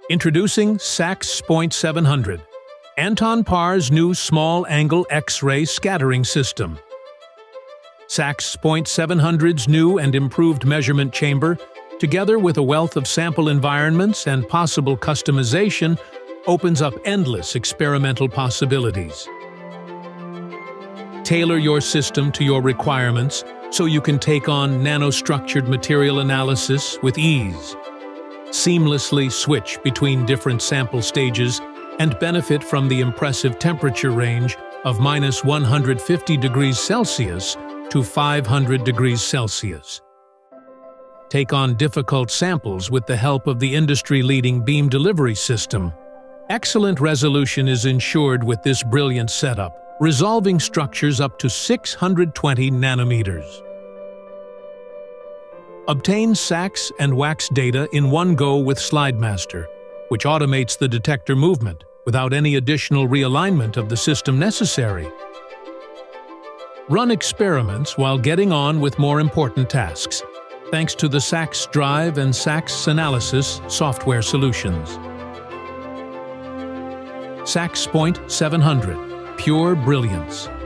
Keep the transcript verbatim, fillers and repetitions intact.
Introducing SAXSpoint seven hundred, Anton Paar's new small-angle X-ray scattering system. SAXSpoint seven hundred's new and improved measurement chamber, together with a wealth of sample environments and possible customization, opens up endless experimental possibilities. Tailor your system to your requirements so you can take on nanostructured material analysis with ease. Seamlessly switch between different sample stages and benefit from the impressive temperature range of minus one hundred fifty degrees Celsius to five hundred degrees Celsius. Take on difficult samples with the help of the industry-leading beam delivery system. Excellent resolution is ensured with this brilliant setup, resolving structures up to six hundred twenty nanometers. Obtain SAXS and WAXS data in one go with SlideMaster, which automates the detector movement without any additional realignment of the system necessary. Run experiments while getting on with more important tasks, thanks to the SAXSdrive and SAXSanalysis software solutions. SAXSpoint seven hundred, pure brilliance.